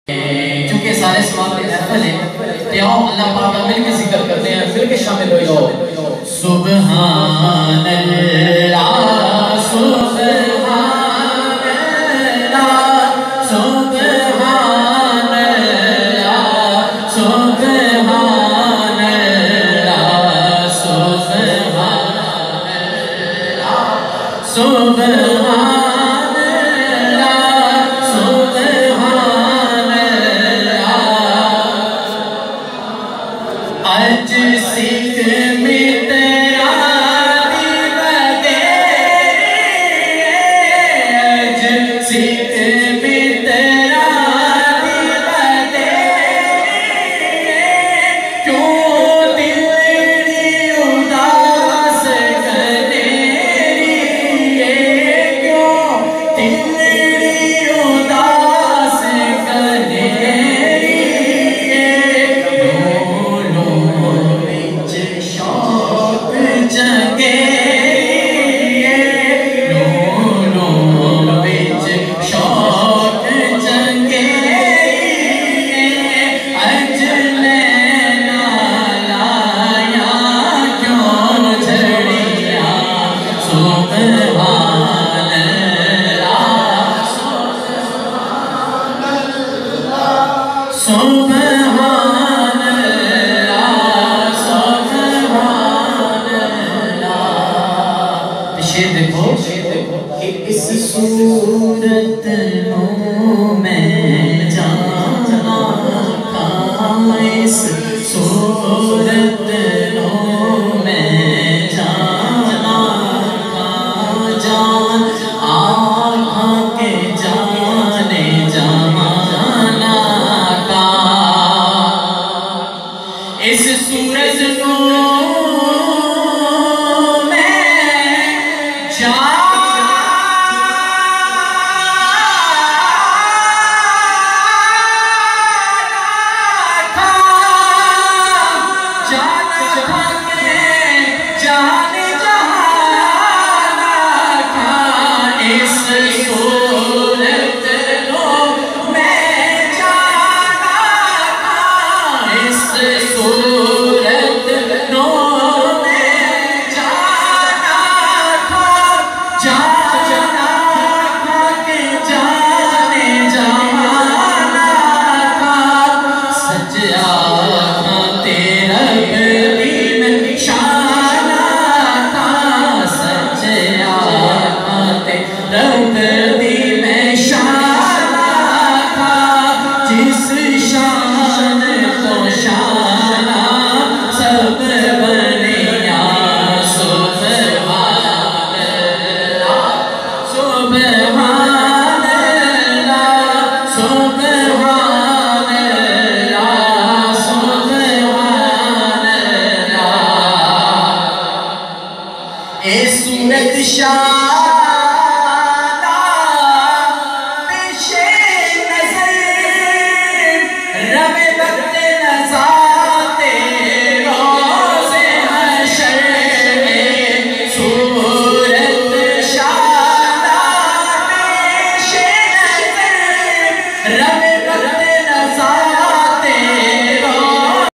क्योंकि सारे सवाल में महफिल है, तो आओ अल्लाह पाक का मिलके जिक्र करते हैं, मिलके शामिल हो जाओ। सुभान अल्लाह, सुभान अल्लाह, सुभान अल्लाह, सुभान अल्लाह, सुभान अल्लाह, सुभान आज सिख में तेरा दिवगे, आज सिख में तेरा दिवगे, क्यों दिल उदास कनेरी, क्यों दिल उदास कनेरी। देखो कि इस सूरत में जाना था, इस सूरत में जाना था, जान आँखों के जाने जमाना का। इस सूरत को सूरत शाह